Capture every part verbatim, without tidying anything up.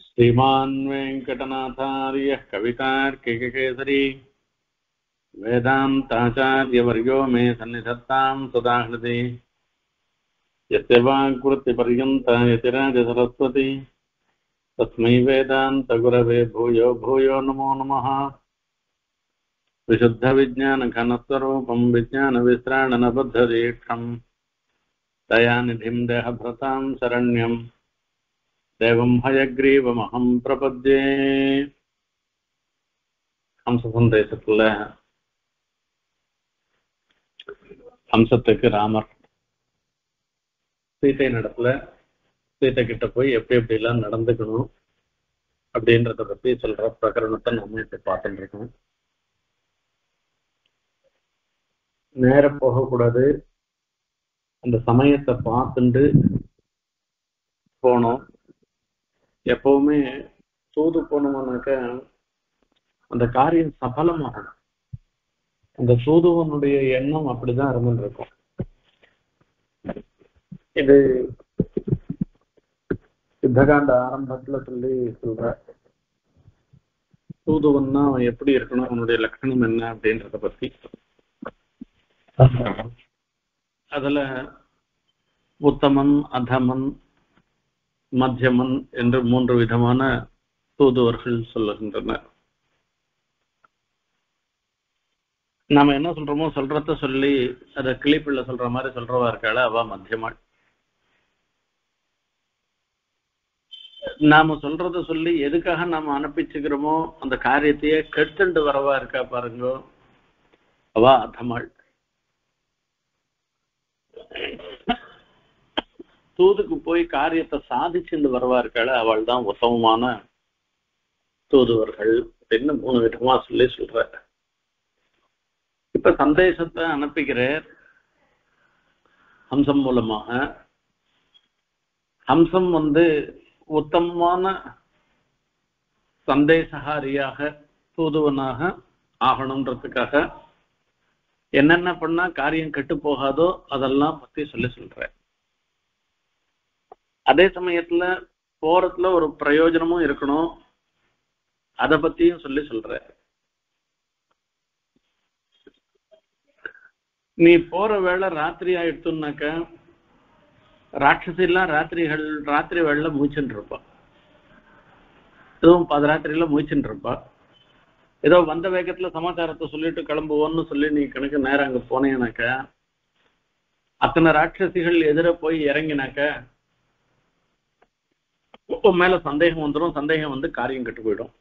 श्रीमान् वेङ्कटनाथार्यः कवितार्किककेसरी वेदान्ताचार्यवर्यो मे सन्निधत्तां सदा हृदि यस्य वाग्वृत्तिपर्यन्ता यतिराजसरस्वती तस्मै वेदान्तगुरवे भूयो भूयो नमो नमः। विशुद्धविज्ञानघनस्वरूपं विज्ञानविश्राणनबद्धदीक्षं दयानिधिं देहभृतां शरण्यं देवं हयग्रीवमहं प्रपद्ये। ஹம்சசந்தேசத்துல ஹம்சத்துக்கு ராமர் சீத்தை நடத்துல சீத்தை கிட்ட போய் எப்படி எப்படி எல்லாம் நடந்துக்கணும் அப்படின்றத பத்தி சொல்ற பிரகரணத்தை நம்ம இப்ப பார்த்துட்டு இருக்கோம். நேர போகக்கூடாது, அந்த சமயத்தை பார்த்துட்டு போனோம். எப்பவுமே தூது போனோம்னாக்க அந்த காரியம் சபலமாகணும். அந்த தூதுவனுடைய எண்ணம் அப்படிதான் இருந்துட்டு இருக்கும். இது யுத்தகாண்ட ஆரம்பத்துல சொல்லி சொல்ற தூதுவன்னா அவன் எப்படி இருக்கணும், அவனுடைய லட்சணம் என்ன அப்படின்றத பத்தி. அதுல உத்தமன், அதமன், மத்தியமன் என்று மூன்று விதமான தூதுவர்கள் சொல்லுகின்றனர். நாம என்ன சொல்றோமோ சொல்றத சொல்லி அத கிளிப்பிள்ள சொல்ற மாதிரி சொல்றவா இருக்காள அவ மத்தியமாள். நாம சொல்றத சொல்லி எதுக்காக நாம அனுப்பிச்சுக்கிறோமோ அந்த காரியத்தையே கெடுத்துண்டு வரவா இருக்கா பாருங்க, அவ அதமாள். தூதுக்கு போய் காரியத்தை சாதிச்சுட்டு வரவா இருக்காள அவள் தான் உத்தமமான தூதுவர்கள் அப்படின்னு மூணு விதமா சொல்லி சொல்ற. இப்ப சந்தேசத்தை அனுப்புகிற ஹம்சம் மூலமாக. ஹம்சம் வந்து உத்தமமான சந்தேசகாரியாக தூதுவனாக ஆகணுன்றதுக்காக என்னென்ன பண்ணா காரியம் கெட்டு போகாதோ அதெல்லாம் பத்தி சொல்லி சொல்ற. அதே சமயத்துல போறதுல ஒரு பிரயோஜனமும் இருக்கணும், அதை பத்தியும் சொல்லி சொல்ற. நீ போற வேளை ராத்திரி ஆயிடுச்சுன்னாக்க ராட்சசி எல்லாம் ராத்திரிகள் ராத்திரி வேளையில மூச்சுட்டு இருப்பா, எதுவும் பாதராத்திரியில மூச்சுட்டு இருப்பா. ஏதோ வந்த வேகத்துல சமாச்சாரத்தை சொல்லிட்டு கிளம்புவோன்னு சொல்லி நீ கணக்கு நேரம் அங்க போனேனாக்க அத்தனை ராட்சசிகள் எதிர போய் இறங்கினாக்க மேல சந்தேகம் வந்துடும். சந்தேகம் வந்து காரியம் கெட்டு போயிடும்.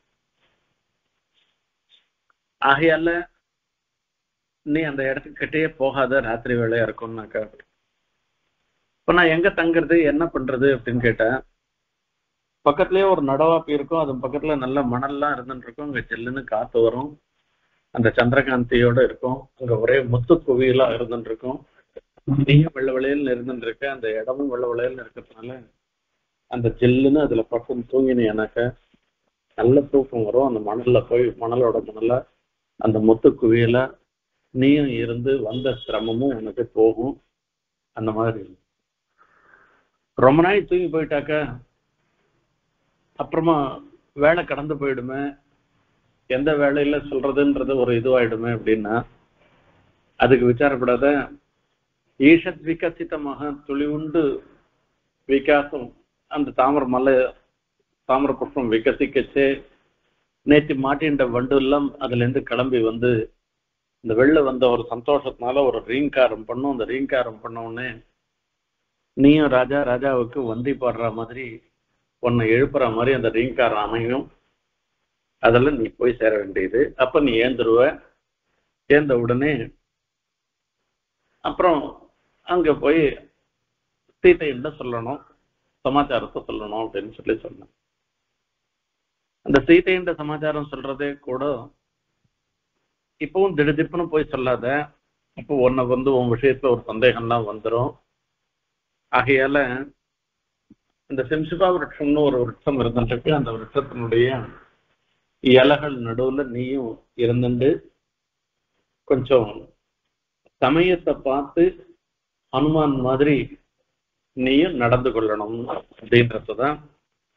ஆகையால நீ அந்த இடத்துக்கு கிட்டே போகாத, ராத்திரி வேலையா இருக்கும்னாக்கா. இப்ப நான் எங்க தங்குறது என்ன பண்றது அப்படின்னு கேட்டேன். பக்கத்துலயே ஒரு நடவாப்பி இருக்கும், அது பக்கத்துல நல்ல மணல்லாம் இருந்துட்டு இருக்கும். அங்க செல்லுன்னு காத்து வரும், அந்த சந்திரகாந்தியோட இருக்கும். அங்க ஒரே முத்து குவியலா இருந்துட்டு இருக்கும். நீயும் வெள்ள விளையல்னு இருந்துட்டு இருக்க, அந்த இடமும் வெள்ள விளையல்னு இருக்கிறதுனால அந்த ஜெல்லுன்னு அதுல பக்கம் தூங்கினேனாக்க நல்ல தூக்கம் வரும். அந்த மணல்ல போய் மணலோட மணல அந்த முத்து குவியல நீயும் இருந்து வந்த சிரமமும் உனக்கு போகும். அந்த மாதிரி ரொம்ப நாள் தூங்கி போயிட்டாக்க அப்புறமா வேலை கடந்து போயிடுமே, எந்த வேலையில சொல்றதுன்றது ஒரு இதுவாயிடுமே அப்படின்னா அதுக்கு விசாரப்படாத. ஈஷத் விகசிதமாக துளி உண்டு விகாசம், அந்த தாமரை மலை தாமரை புஷ்பம் விகசிக்கச்சு நேற்று மாட்டின்ற வண்டு எல்லாம் அதுல இருந்து கிளம்பி வந்து இந்த வெளில வந்த ஒரு சந்தோஷத்தினால ஒரு ரீங்காரம் பண்ணும். அந்த ரீங்காரம் பண்ண உடனே நீயும் ராஜா ராஜாவுக்கு வந்தி பாடுற மாதிரி உன்னை எழுப்புற மாதிரி அந்த ரீங்காரம் அமையும். அதெல்லாம் நீ போய் சேர வேண்டியது. அப்ப நீ ஏந்துருவ. ஏந்த உடனே அப்புறம் அங்க போய் சீத்தையிட்ட சொல்லணும், சமாச்சாரத்தை சொல்லணும் அப்படின்னு சொல்லி சொன்னேன். அந்த சீத்தையிட்ட சமாச்சாரம் சொல்றதே கூட இப்பவும் திடுதிப்புன்னு போய் சொல்லாத. இப்போ உன்னை வந்து உன் விஷயத்துல ஒரு சந்தேகம்லாம் வந்துடும். ஆகையால இந்த சிம்சிபா விருட்சம்னு ஒரு விருட்சம் இருந்துட்டு அந்த விருட்சத்தினுடைய இலைகள் நடுவுல நீயும் இருந்துட்டு கொஞ்சம் சமயத்தை பார்த்து ஹனுமான் மாதிரி நீயும் நடந்து கொள்ளணும் அப்படின்றதுதான்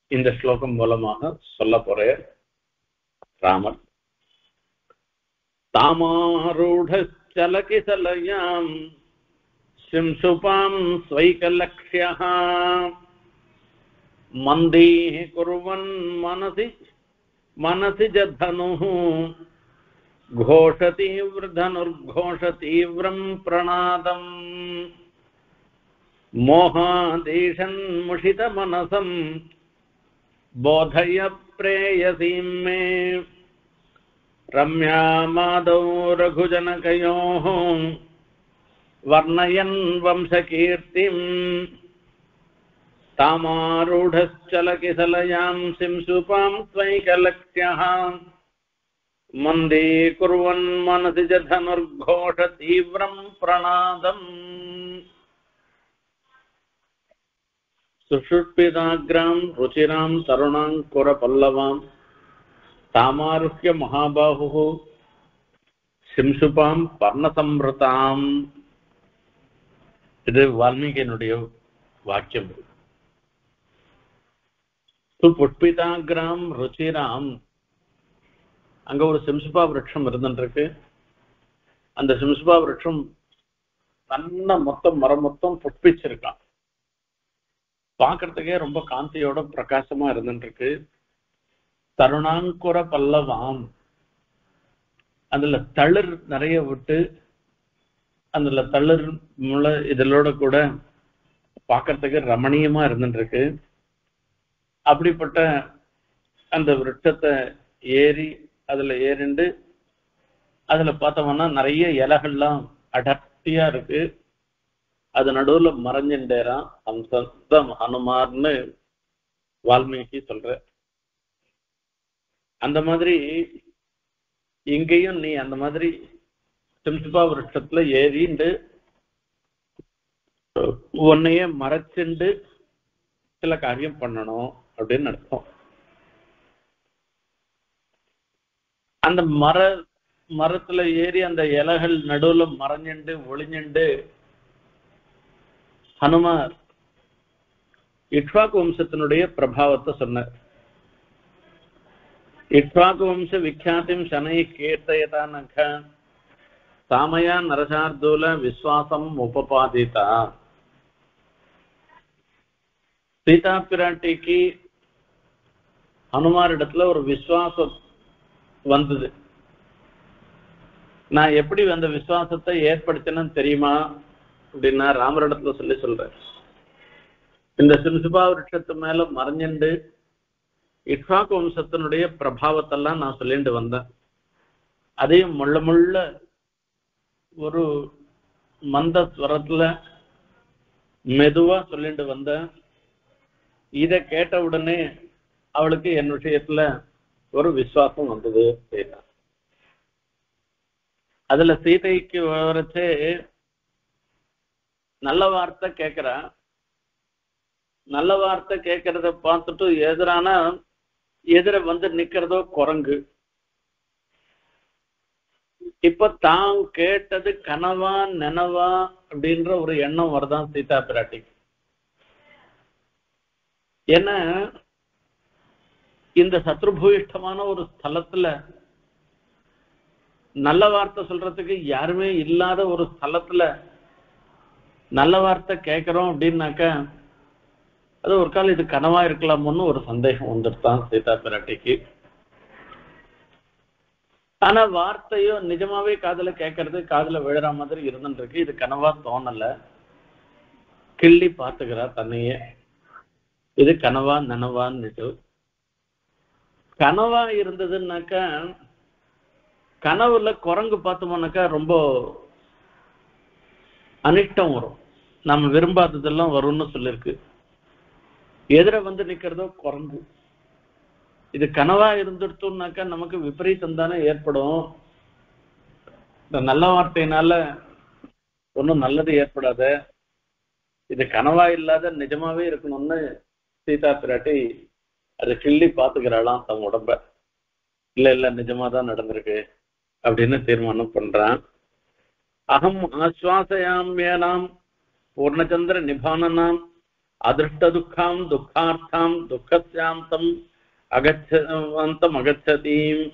இந்த ஸ்லோகம் மூலமாக சொல்ல போறேன். ராமர் தாமாரூಢச்சலகிசலயாம் சிம்சுபாம் ஸ்வைகலக்ஷ்யः மந்தீஹ குர்வன் மனசி மனசி ஜதனுः घोषतीव्रधनुर्घोषतीव्रं प्रणादम् मोहादीशन् मुषितमनसं बोधय प्रेयसीं मे रम्या मादौ रघुजनकयोः वर्णयन् वंशकीर्तिम् तामारूढश्चलकिसलयां सिंसुपां स्वैकलक्ष्यः मन्दे कुर्वन् मनसि च धनुर्घोष तीव्रं प्रणादम् सुषुप्पिताग्रां रुचिरां तरुणाङ्कुरपल्लवां तामारुह्य महाबाहुः सिंसुपां पर्णसंवृताम्. இது வால்மீகியினுடைய வாக்கியம். சுபுஷ்பிதாகிராம் ருச்சிராம், அங்க ஒரு சிம்சுபா விருட்சம் இருந்துருக்கு. அந்த சிம்சுபா விருட்சம் நல்ல மொத்தம் மரம் மொத்தம் புஷ்பிச்சிருக்கான். பாக்குறதுக்கே ரொம்ப காந்தியோட பிரகாசமா இருந்துருக்கு. தருணாங்குர பல்லவாம், அதுல தளிர் நிறைய விட்டு அதுல தளிர் முளை இதழோட கூட பாக்குறதுக்கு ரமணீயமா இருந்துருக்கு. அப்படிப்பட்ட அந்த விருட்சத்தை ஏறி அதுல ஏறிண்டு அதுல பார்த்தோம்னா நிறைய இலைகள்லாம் அடர்த்தியா இருக்கு. அது நடுவுல மறைஞ்சின்றேரான் அம்சம் ஹனுமார்னு வால்மீகி சொல்ற. அந்த மாதிரி இங்கேயும் நீ அந்த மாதிரி சிம்சுபா விருட்சத்துல ஏறிண்டு உன்னையே மறைச்சுண்டு சில காரியம் பண்ணணும் அப்படின்னு அர்த்தம். அந்த மர மரத்துல ஏறி அந்த இலைகள் நடுவுல மறைஞ்சுண்டு ஒளிஞ்சுண்டு ஹனுமார் இக்ஷ்வாகு வம்சத்தினுடைய பிரபாவத்தை சொன்னார். இக்ஷ்வாகு வம்ச விக்யாதிம் சனை கீர்த்தயதானக சாமயா நரசார்தூல விஸ்வாசம் உபபாதிதா. சீதா பிராட்டிக்கு ஹனுமார் இடத்துல ஒரு விசுவாசம் வந்தது. நான் எப்படி அந்த விசுவாசத்தை ஏற்படுத்தினேன்னு தெரியுமா அப்படின்னா ராமரிடத்துல சொல்லி சொல்றேன். இந்த சிம்சுபா விருட்சத்து மேல மறைஞ்சுண்டு இக்ஷ்வாகு வம்சத்தினுடைய பிரபாவத்தெல்லாம் நான் சொல்லிட்டு வந்தேன். அதையும் முள்ள முள்ள ஒரு மந்த ஸ்வரத்துல மெதுவா சொல்லிட்டு வந்தேன். இத கேட்ட உடனே அவளுக்கு என் விஷயத்துல ஒரு விசுவாசம் வந்தது. அதுல சீதைக்கு வரைச்சே நல்ல வார்த்தை கேட்கிறா. நல்ல வார்த்தை கேட்கறத பார்த்துட்டு எதிரான எதிர வந்து நிக்கிறதோ குரங்கு. இப்ப தான் கேட்டது கனவா நனவா அப்படின்ற ஒரு எண்ணம் வருதான் சீதா பிராட்டிக்கு. ஏன்னா இந்த சத்ருபூயிஷ்டமான ஒரு ஸ்தலத்துல நல்ல வார்த்தை சொல்றதுக்கு யாருமே இல்லாத ஒரு ஸ்தலத்துல நல்ல வார்த்தை கேட்கிறோம் அப்படின்னாக்க அது ஒரு காலம் இது கனவா இருக்கலாமோன்னு ஒரு சந்தேகம் வந்துட்டான் சீதா பிராட்டிக்கு. ஆனா வார்த்தையோ நிஜமாவே காதுல கேட்கறது காதுல விழுற மாதிரி இருந்துருக்கு. இது கனவா தோணல. கிள்ளி பார்த்துக்கிறா தன்னையே, இது கனவா நனவான்னு. கனவா இருந்ததுன்னாக்கா கனவுல குரங்கு பார்த்தோம்னாக்கா ரொம்ப அனிஷ்டம் வரும், நம்ம விரும்பாததெல்லாம் வரும்னு சொல்லிருக்கு. எதிர வந்து நிக்கிறதோ குரங்கு. இது கனவா இருந்துட்டோம்னாக்கா நமக்கு விபரீதம் தானே ஏற்படும். இந்த நல்ல வார்த்தையினால ஒன்றும் நல்லது ஏற்படாத. இது கனவா இல்லாத நிஜமாவே இருக்கணும்னு சீதா பிராட்டி அதை கிள்ளி பாத்துக்கிறாளாம் தன் உடம்ப. இல்ல இல்ல நிஜமாதான் நடந்திருக்கு அப்படின்னு தீர்மானம் பண்றான். அகம் ஆஸ்வாசயாமியனாம் பூர்ணச்சந்திர நிபானனாம் அதிருஷ்ட துக்கம் துக்கார்த்தம் துக்கஸ்யாந்தம் அகச்சந்தம் அகச்சதி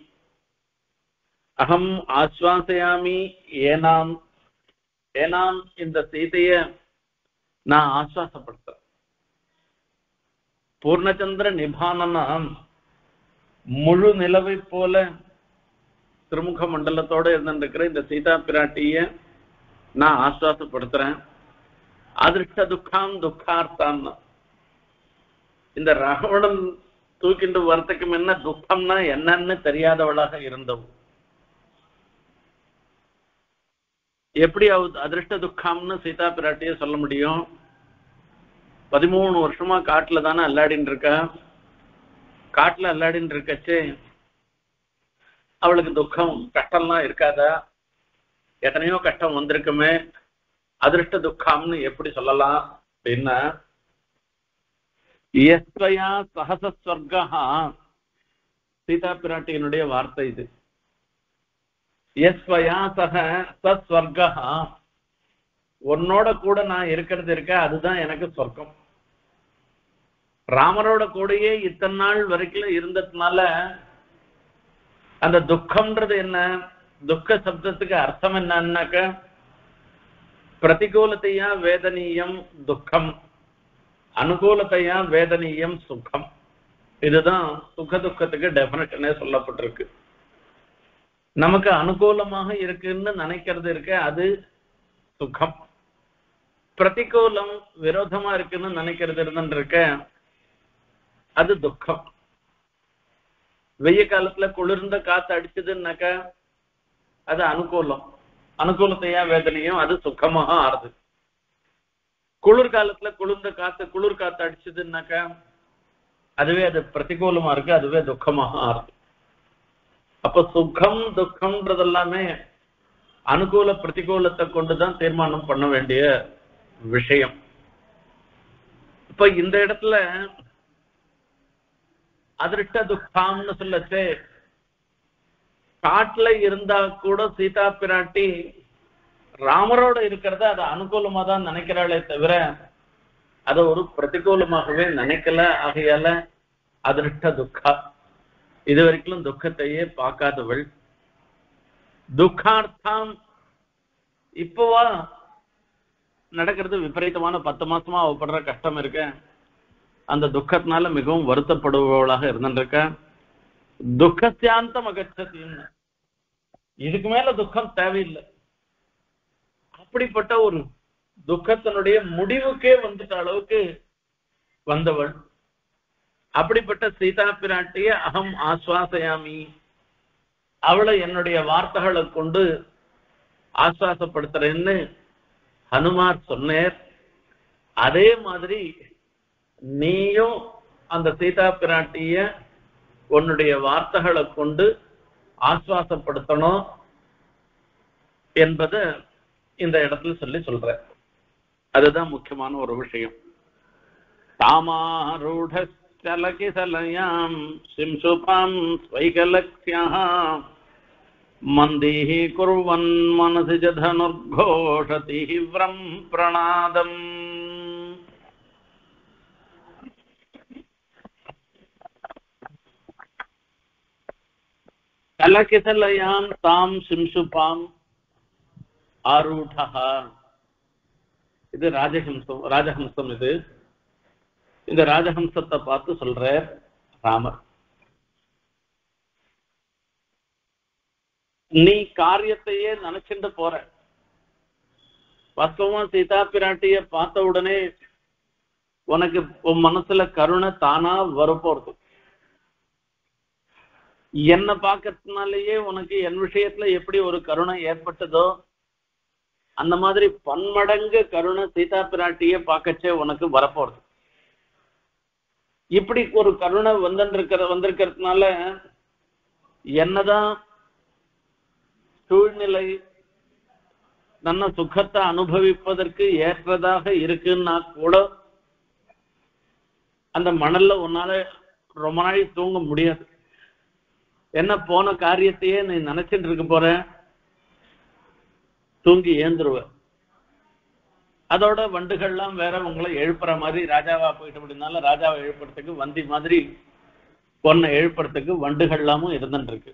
அகம் ஆஸ்வாசயாமி ஏனாம் ஏனாம் இந்த சீதைய நான் ஆஸ்வாசப்படுத்துறேன். பூர்ணச்சந்திர நிபானனா முழு நிலவை போல திருமுக மண்டலத்தோட இருந்திருக்கிற இந்த சீதா பிராட்டிய நான் ஆஸ்வாசப்படுத்துறேன். அதிருஷ்ட துக்கம் துக்கார்த்தான் இந்த ராவணன் தூக்கிட்டு வரத்துக்கு முன்ன துக்கம்னா என்னன்னு தெரியாதவளாக இருந்தவள் எப்படி அதிருஷ்ட துக்கம்னு சீதா பிராட்டிய சொல்ல முடியும்? பதிமூணு வருஷமா காட்டுல தானே அல்லாடின்னு இருக்கா. காட்டுல அல்லாடின்னு இருக்கச்சே அவளுக்கு துக்கம் கஷ்டம்லாம் இருக்காதா? எத்தனையோ கஷ்டம் வந்திருக்குமே, அதிருஷ்ட துக்கம்னு எப்படி சொல்லலாம் அப்படின்னா, யஸ்வயா சஹசஸ்வர்கா சீதா பிராட்டியினுடைய வார்த்தை இது. யஸ்வயா சஹ சஸ்வர்கா, உன்னோட கூட நான் இருக்கிறது இருக்க அதுதான் எனக்கு சொர்க்கம். ராமரோட கூடயே இத்தனை நாள் வரைக்கும் இருந்ததுனால அந்த துக்கம்ன்றது என்ன? துக்க சப்தத்துக்கு அர்த்தம் என்னன்னாக்க பிரதிகூலத்தையா வேதனீயம் துக்கம், அனுகூலத்தையா வேதனீயம் சுகம். இதுதான் சுக துக்கத்துக்கு டெபினேஷனே சொல்லப்பட்டிருக்கு. நமக்கு அனுகூலமாக இருக்குன்னு நினைக்கிறது இருக்க அது சுகம், பிரதிகூலம் விரோதமா இருக்குன்னு நினைக்கிறது இருக்க அது துக்கம். வெய்ய காலத்துல குளிர்ந்த காத்து அடிச்சதுன்னாக்க அது அனுகூலம், அனுகூலத்தையா வேதனையும் அது சுகமாக ஆறுது. குளிர்காலத்துல குளிர்ந்த காத்து குளிர் காத்து அடிச்சதுன்னாக்கா அதுவே அது பிரதிகூலமா இருக்கு, அதுவே துக்கமாக ஆறுது. அப்ப சுகம் துக்கம்ன்றது எல்லாமே அனுகூல பிரதிகூலத்தை கொண்டுதான் தீர்மானம் பண்ண வேண்டிய விஷயம். இப்ப இந்த இடத்துல அதிருஷ்ட துக்கம்னு சொல்லச்சு காட்டுல இருந்தா கூட சீதா பிராட்டி ராமரோட இருக்கிறத அது அனுகூலமா தான் நினைக்கிறாளே தவிர அதை ஒரு பிரதிகூலமாகவே நினைக்கல. ஆகையால அதிருஷ்ட துக்கா, இது வரைக்கும் துக்கத்தையே பார்க்காதவள். துக்கார்த்தம் இப்போவா நடக்கிறது விபரீதமான பத்து மாசமா அவ படுற கஷ்டம் இருக்க, அந்த துக்கத்தினால மிகவும் வருத்தப்படுபவளாக இருந்துருக்க. துக்கசியாந்தம் அகச்சத்தின்னு, இதுக்கு மேல துக்கம் தேவையில்லை. அப்படிப்பட்ட ஒரு துக்கத்தினுடைய முடிவுக்கே வந்துட்ட அளவுக்கு வந்தவள். அப்படிப்பட்ட சீதா பிராட்டிய அகம் ஆஸ்வாசயாமி, அவளை என்னுடைய வார்த்தைகளை கொண்டு ஆஸ்வாசப்படுத்துறேன்னு ஹனுமார் சொன்னார். அதே மாதிரி நீயும் அந்த சீதா பிராட்டிய உன்னுடைய வார்த்தைகளை கொண்டு ஆஸ்வாசப்படுத்தணும் என்பதை இந்த இடத்துல சொல்லி சொல்ற. அதுதான் முக்கியமான ஒரு விஷயம். தாமாரூடலகிசலயாம் சிம்சுபாம் ஸ்வைகலக்ஷ்யாம் மந்திஹி குர்வன் மனசி தனுர்கோஷதி ஹிவ்ரம் பிரணாதம். கலகிசலயாம் தாம் சிம்சுபாம் ஆரூடஹ, இது ராஜஹம்சம். ராஜஹம்சம் இது. இந்த ராஜஹம்சத்தை பார்த்து சொல்ற ராமர், நீ காரியத்தையே நினைச்சுட்டு போற. வாஸ்தவமா சீதா பிராட்டிய பார்த்த உடனே உனக்கு உன் மனசுல கருணை தானா வரப்போறது. என்ன பார்க்கறதுனாலயே உனக்கு என் விஷயத்துல எப்படி ஒரு கருணை ஏற்பட்டதோ அந்த மாதிரி பன்மடங்கு கருணை சீதா பிராட்டிய பார்க்கச்சே உனக்கு வரப்போறது. இப்படி ஒரு கருணை வந்திருக்கிற வந்திருக்கிறதுனால என்னதான் சூழ்நிலை நல்ல சுகத்தை அனுபவிப்பதற்கு ஏற்றதாக இருக்குன்னா கூட அந்த மணல்ல உன்னால ரொம்ப நாள் தூங்க முடியாது. என்ன போன காரியத்தையே நீ நினைச்சிட்டு இருக்க போற, தூங்கி ஏந்துருவ. அதோட வண்டுகள்லாம் வேற உங்களை எழுப்புற மாதிரி ராஜாவா போயிட்டு அப்படின்னால ராஜாவை எழுப்புறதுக்கு வந்தி மாதிரி பொண்ணை எழுப்புறதுக்கு வண்டுகள் எல்லாமும் இருந்துட்டு இருக்கு.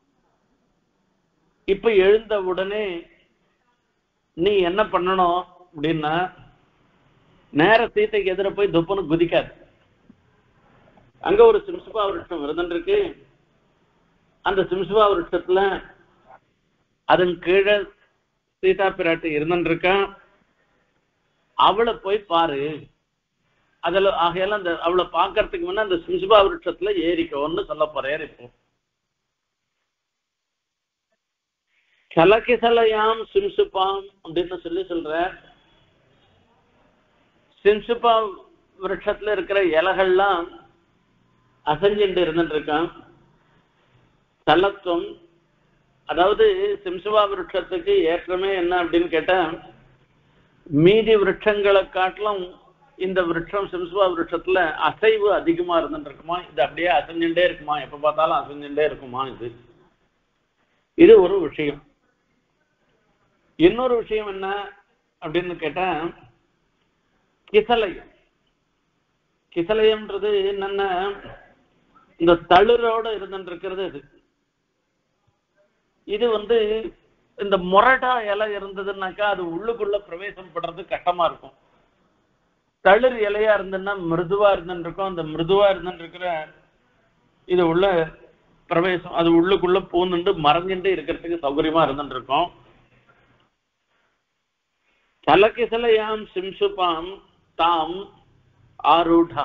இப்ப எழுந்த உடனே நீ என்ன பண்ணணும் அப்படின்னா நேர சீத்தைக்கு எதிர போய் துப்புன்னு குதிக்காது. அங்க ஒரு சிம்சுபா விருட்சம் இருந்துட்டு இருக்கு. அந்த சிம்சுபா விருட்சத்துல அதன் கீழே சீதா பிராட்டி இருந்துட்டு இருக்கா. அவளை போய் பாரு. அதுல ஆகையால அந்த அவளை பாக்குறதுக்கு முன்ன அந்த சிம்சுபா விருட்சத்துல ஏறிக்கோன்னு சொல்ல போறேன். இப்போ கலகிசலையாம் சிம்சுபாம் அப்படின்னு சொல்லி சொல்ற. சிம்சுபா விருட்சத்துல இருக்கிற இலைகள்லாம் அசைஞ்சுட்டு இருந்துட்டு இருக்கான். தலத்துவம் அதாவது சிம்சுபா விருட்சத்துக்கு ஏற்றமே என்ன அப்படின்னு கேட்டா மீதி விருட்சங்களை காட்டிலும் இந்த விருட்சம் சிம்சுபா விருட்சத்துல அசைவு அதிகமா இருந்துட்டு இருக்குமா. இது அப்படியே அசைஞ்சுட்டே இருக்குமா, எப்ப பார்த்தாலும் அசைஞ்சுட்டே இருக்குமா. இது இது ஒரு விஷயம். இன்னொரு விஷயம் என்ன அப்படின்னு கேட்டா கிசலயம். கிசலயம்ன்றது என்னன்னா இந்த தளிரோட இருந்துட்டு இருக்கிறது. இது இது வந்து இந்த முரடா இலை இருந்ததுன்னாக்கா அது உள்ளுக்குள்ள பிரவேசம் பண்றது கஷ்டமா இருக்கும். தளிர் இலையா இருந்ததுன்னா மிருதுவா இருந்துட்டு இருக்கும். அந்த மிருதுவா இருந்துட்டு இருக்கிற இது உள்ள பிரவேசம் அது உள்ளுக்குள்ள பூந்துட்டு மறைஞ்சுட்டு இருக்கிறதுக்கு சௌகரியமா இருந்துட்டு இருக்கும். கலகிசலையாம் சிம்சுபாம் தாம் ஆரூடா.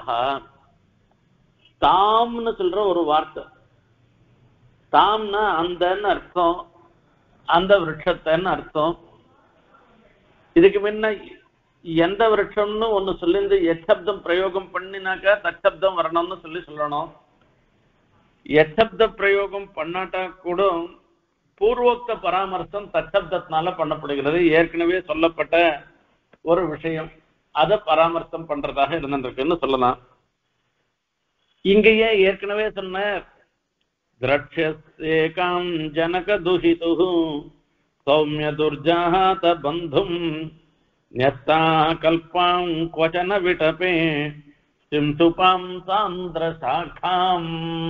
தாம்னு சொல்ற ஒரு வார்த்தை. தாம்னா அந்தன்னு அர்த்தம், அந்த விருட்சத்தைன்னு அர்த்தம். இதுக்கு முன்ன எந்த விருட்சம்னு ஒண்ணு சொல்லி எச்சப்தம் பிரயோகம் பண்ணினாக்கா தச்சப்தம் வரணும்னு சொல்லி சொல்லணும். எச்சப்த பிரயோகம் பண்ணாட்டா கூட பூர்வோக்த பராமர்சம் தச்சப்தத்தினால பண்ணப்படுகிறது. ஏற்கனவே சொல்லப்பட்ட ஒரு விஷயம் அதை பராமர்சம் பண்றதாக இருந்துருக்குன்னு சொல்லலாம். இங்கேயே ஏற்கனவே சொன்ன திரட்சேகாம் ஜனக துஹிது சௌமிய துர்ஜாத பந்தும் ஞத்தா கல்பாம் கொச்சன விடபே சிம்சுபாம் சாந்திர சாகாம்.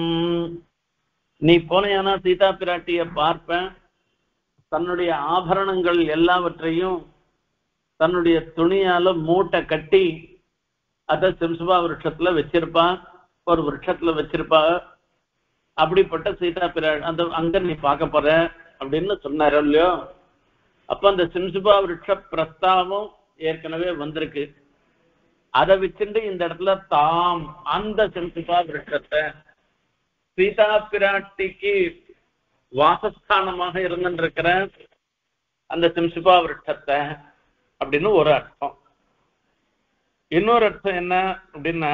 நீ போனையானா சீதா பிராட்டிய பார்ப்பேன். தன்னுடைய ஆபரணங்கள் எல்லாவற்றையும் தன்னுடைய துணியால மூட்டை கட்டி அத சிம்சுபா விருட்சத்துல வச்சிருப்பா, ஒரு விருட்சத்துல வச்சிருப்பா. அப்படிப்பட்ட சீதா பிரா அந்த அங்க நீ பார்க்க போற அப்படின்னு சொன்னாரோ இல்லையோ. அப்ப அந்த சிம்சுபா விருட்ச பிரஸ்தாவம் ஏற்கனவே வந்திருக்கு. அதை வச்சுட்டு இந்த இடத்துல தாம் அந்த சிம்சுபா விருட்சத்தை சீதா பிராட்டிக்கு வாசஸ்தானமாக இருந்துருக்கிற அந்த சிம்சுபா விருட்சத்தை அப்படின்னு ஒரு அர்த்தம். இன்னொரு அர்த்தம் என்ன அப்படின்னா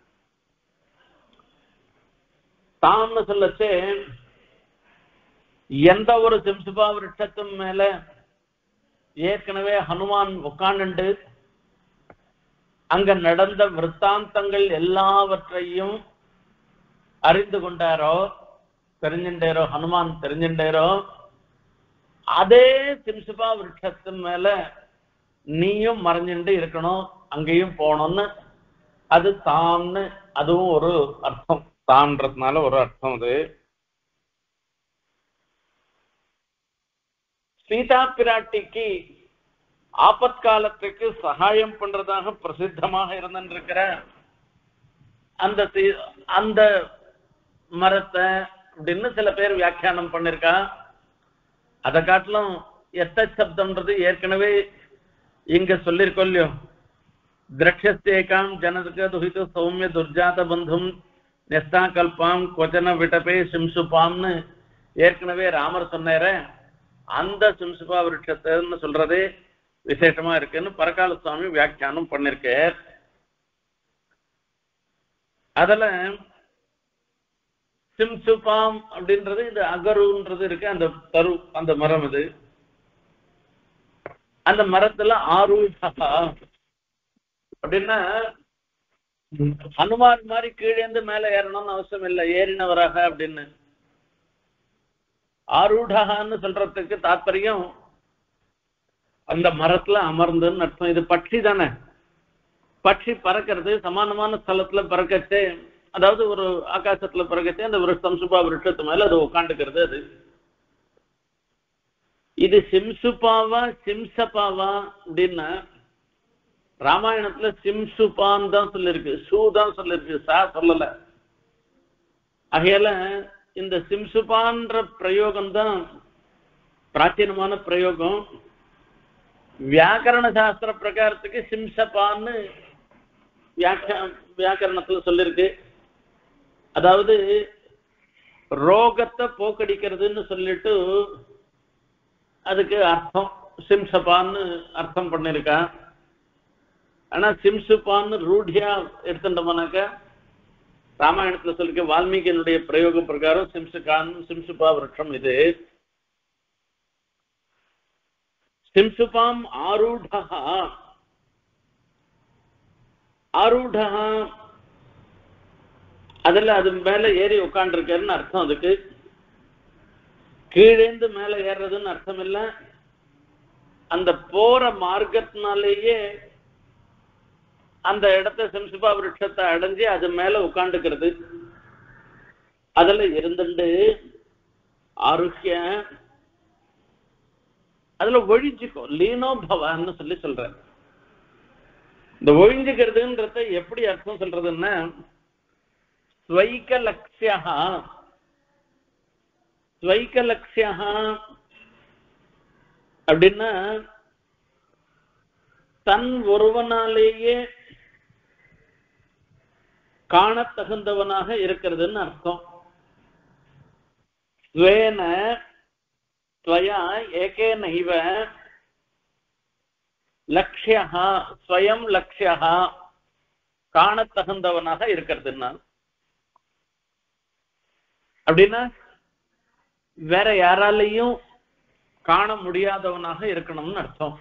தாம்னு சொல்லச்சு எந்த ஒரு சிம்சுபா விருட்சத்தின் மேல ஏற்கனவே ஹனுமான் உட்கார்ந்து அங்க நடந்த விற்த்தாந்தங்கள் எல்லாவற்றையும் அறிந்து கொண்டாரோ தெரிஞ்சுட்டேரோ, ஹனுமான் தெரிஞ்சுட்டேரோ, அதே சிம்சுபா விருட்சத்தின் மேல நீயும் மறைஞ்சுட்டு இருக்கணும், அங்கேயும் போகணும்னு அது தாம்னு அதுவும் ஒரு அர்த்தம். தான்றதுனால ஒரு அர்த்தம். அது சீதா பிராட்டிக்கு ஆபத்காலத்துக்கு சகாயம் பண்றதாக பிரசித்தமாக இருந்திருக்கிற அந்த அந்த மரத்தை அப்படின்னு சில பேர் வியாக்கியானம் பண்ணிருக்கா. அதை காட்டிலும் எத்த சப்தம்ன்றது ஏற்கனவே இங்க சொல்லிருக்கோம் இல்லையோ. திரட்சேகாம் ஜனக துஹிது சௌமிய துர்ஜாத பந்தும் நெஸ்தா கல்பாம் கொச்சன விட்டபே சிம்சுபாம்னு ஏற்கனவே ராமர் சொன்னார. அந்த சிம்சுபா விருட்சத்தைன்னு சொல்றதே விசேஷமா இருக்குன்னு பரகால சுவாமி வியாக்கியானம் பண்ணிருக்க. அதுல சிம்சுபாம் அப்படின்றது இந்த அகருன்றது இருக்கு, அந்த தரு அந்த மரம். இது அந்த மரத்துல ஆரூடா அப்படின்னா ஹனுமான் மாதிரி கீழேந்து மேல ஏறணும்னு அவசியம் இல்லை, ஏறினவராக அப்படின்னு. ஆரூடான்னு சொல்றதுக்கு தாற்பயம் அந்த மரத்துல அமர்ந்துன்னு அர்த்தம். இது பட்சி தானே, பட்சி பறக்கிறது சமானமான ஸ்தலத்துல பறக்கச்சே, அதாவது ஒரு ஆகாசத்துல பறக்கச்சே அந்த விருஷம் சுபா விருஷத்து மேல அது உட்காந்துக்கிறது. அது இது சிம்சுபாவா சிம்சபாவா அப்படின்னா ராமாயணத்துல சிம்சுபான் தான் சொல்லிருக்கு, சூ தான் சொல்லிருக்கு, சா சொல்லல. ஆகையால இந்த சிம்சுபான்ற பிரயோகம் தான் பிராச்சீனமான பிரயோகம். வியாக்கரண சாஸ்திர பிரகாரத்துக்கு சிம்சபான்னு வியாக்க வியாக்கரணத்துல சொல்லிருக்கு. அதாவது ரோகத்தை போக்கடிக்கிறதுன்னு சொல்லிட்டு அதுக்கு அர்த்தம் சிம்சபான்னு அர்த்தம் பண்ணிருக்கா. ஆனா சிம்சுபான்னு ரூಢியா எடுத்துட்டோம்னாக்க ராமாயணத்துல சொல்லிருக்க வால்மீகியினுடைய பிரயோக பிரகாரம் சிம்சுகான் சிம்சுபா விருட்சம். இது சிம்சுபாம் ஆரூடா, ஆரூடா அதுல அது மேல ஏறி உட்காந்துருக்காருன்னு அர்த்தம். அதுக்கு கீழேந்து மேல ஏறுறதுன்னு அர்த்தம் இல்ல, அந்த போற மார்க்கத்தினாலேயே அந்த இடத்த சிம்சுபா விருட்சத்தை அடைஞ்சு அது மேல உட்காந்துக்கிறது. அதுல இருந்துட்டு ஆரோக்கிய அதுல ஒழிஞ்சுக்கோ லீனோ பவான்னு சொல்லி சொல்ற. இந்த ஒழிஞ்சுக்கிறதுன்றத எப்படி அர்த்தம் சொல்றதுன்னா ஸ்வைக லட்சியா, ஸ்வைக லட்சியா அப்படின்னா தன் ஒருவனாலேயே காண தகுந்தவனாக இருக்கிறதுன்னு அர்த்தம். ஸ்வேன ஸ்வயா ஏகேனைவ லக்ஷ்யா, ஸ்வயம் லக்ஷ்யா காண தகுந்தவனாக இருக்கிறதுன்னா அப்படின்னா வேற யாராலையும் காண முடியாதவனாக இருக்கணும்னு அர்த்தம்.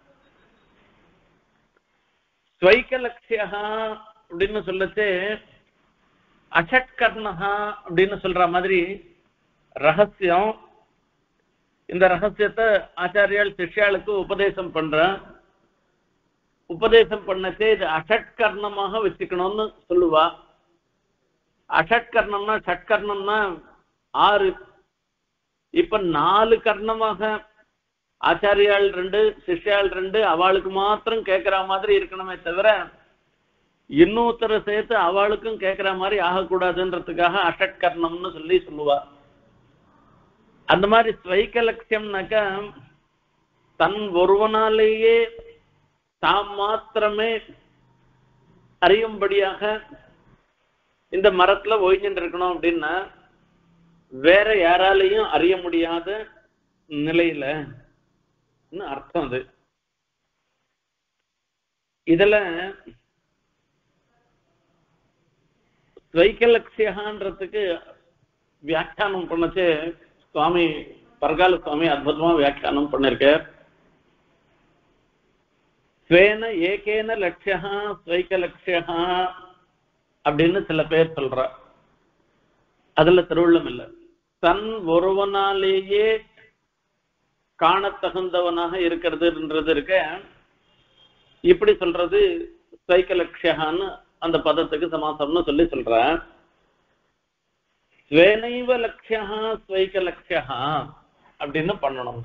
ஸ்வைக லட்சியா அப்படின்னு சொல்லச்சு அஷட்கர்ணஹா அப்படின்னு சொல்ற மாதிரி ரகசியம். இந்த ரகசியத்தை ஆச்சாரியால் சிஷ்யாளுக்கு உபதேசம் பண்ற. உபதேசம் பண்ணச்சே இது அஷட்கர்ணமாக வச்சுக்கணும்னு சொல்லுவா. அஷட்கர்ணம்னா ஷட்கர்ணம்னா ஆறு. இப்ப நாலு கர்ணமாக ஆச்சாரியால் ரெண்டு சிஷ்யால் ரெண்டு அவளுக்கு மாத்திரம் கேட்கிற மாதிரி இருக்கணுமே தவிர இன்னொருத்தரை சேர்த்து அவளுக்கும் கேட்கிற மாதிரி ஆகக்கூடாதுன்றதுக்காக அஷட்கர்ணம்னு சொல்லி சொல்லுவா. அந்த மாதிரி ஸ்வைக லட்சியம்னாக்கா தன் ஒருவனாலேயே தாம் மாத்திரமே அறியும்படியாக இந்த மரத்துல ஒழிஞ்சுட்டு இருக்கணும் அப்படின்னா வேற யாராலையும் அறிய முடியாத நிலையில அர்த்தம். அது இதுல ஸ்வைக லட்சியன்றதுக்கு வியாக்கியானம் பண்ணச்சே சுவாமி பரகால சுவாமி அற்புதமா வியாக்கியானம் பண்ணிருக்க. ஸ்வேன ஏகேன லட்சியா ஸ்வைக லட்சியா அப்படின்னு சில பேர் சொல்ற. அதுல திருவுள்ளம் இல்லை. தன் ஒருவனாலேயே காண தகுந்தவனாக இருக்கிறதுன்றது இருக்க. இப்படி சொல்றது ஸ்வைக லட்சியான்னு அந்த பதத்துக்கு சமாசம்னு சொல்லி சொல்ற. ஸ்வேனைவ லட்சியா ஸ்வைக லட்சியா அப்படின்னு பண்ணணும்.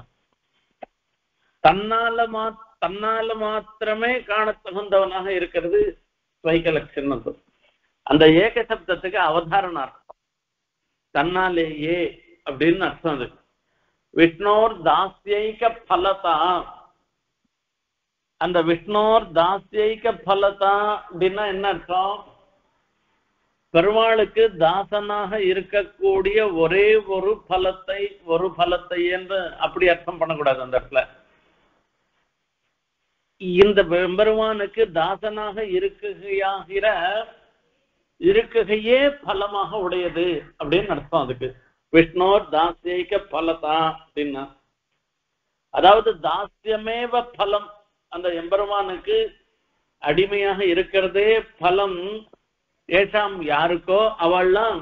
தன்னால மா தன்னால மாத்திரமே காண தகுந்தவனாக இருக்கிறது ஸ்வைக லட்சியம். அந்த ஏக சப்தத்துக்கு அவதாரண அர்த்தம் தன்னாலேயே அப்படின்னு அர்த்தம். அது விஷ்ணோர் தாஸ்யைக பலதா. அந்த விஷ்ணோர் தாஸ்யைக பலதா அப்படின்னா என்ன அர்த்தம்? பெருமாளுக்கு தாசனாக இருக்கக்கூடிய ஒரே ஒரு பலத்தை ஒரு பலத்தை என்று அப்படி அர்த்தம் பண்ணக்கூடாது. அந்த இடத்துல இந்த பெருமானுக்கு தாசனாக இருக்குகையாகிற இருக்குகையே பலமாக உடையது அப்படின்னு அர்த்தம். அதுக்கு விஷ்ணோர் தாஸ்யைக பலதா அப்படின்னா அதாவது தாஸ்யமேவ பலம். அந்த எம்பெருமானுக்கு அடிமையாக இருக்கிறதே பலம். ஏஷாம் யாருக்கோ அவள்லாம்